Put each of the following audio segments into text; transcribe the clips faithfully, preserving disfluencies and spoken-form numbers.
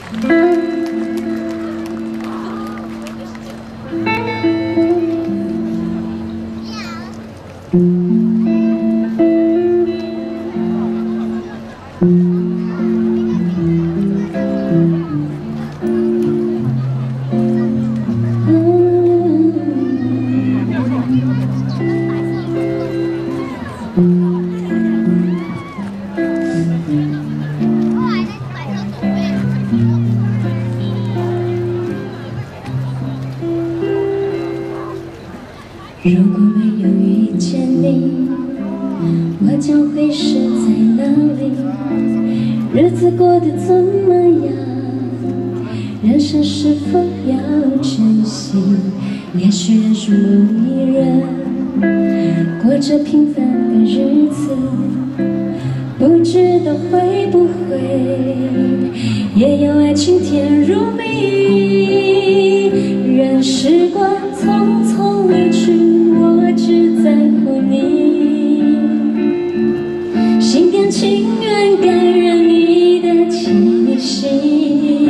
如果没有遇见你，我将会是在哪里？日子过得怎么样？人生是否要珍惜？也许认识某一人，过着平凡的日子，不知道会不会也有爱情甜如蜜。任时光匆匆离去，我只在乎你，心甘情愿感染你的气息。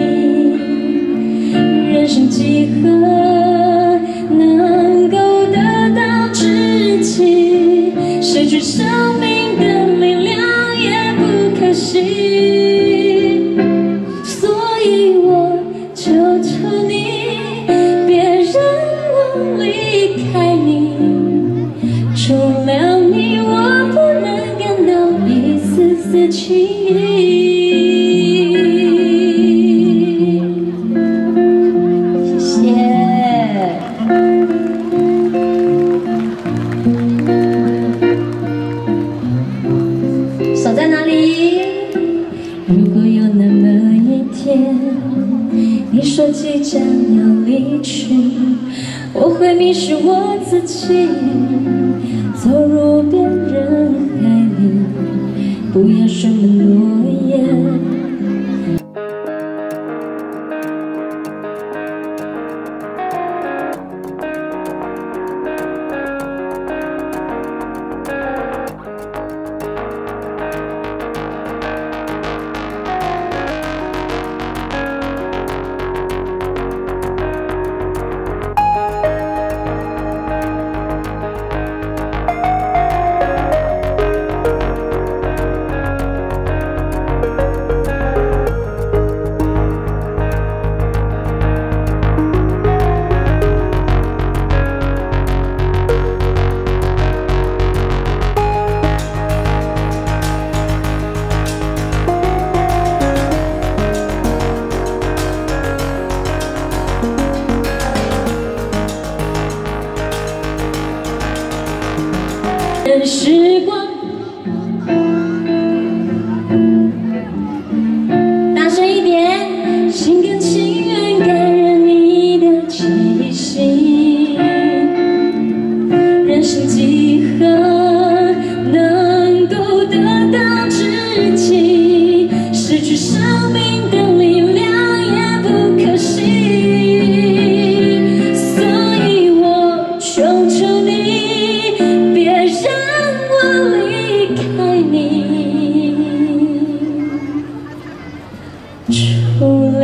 人生几何能够得到知己？失去生命的力量也不可惜。所以我求求你，别让我离开你。除了你，我不能感到一丝丝情意。谢谢。手在哪里？如果有那么一天，你说即将要离去，我会迷失我自己，走入别人海里，不要什么诺言。任时光，大声一点，心甘情愿感染你的气息。人生几何能够得到知己？失去生命的力量也不可惜。所以我求求你，别让我离开你。除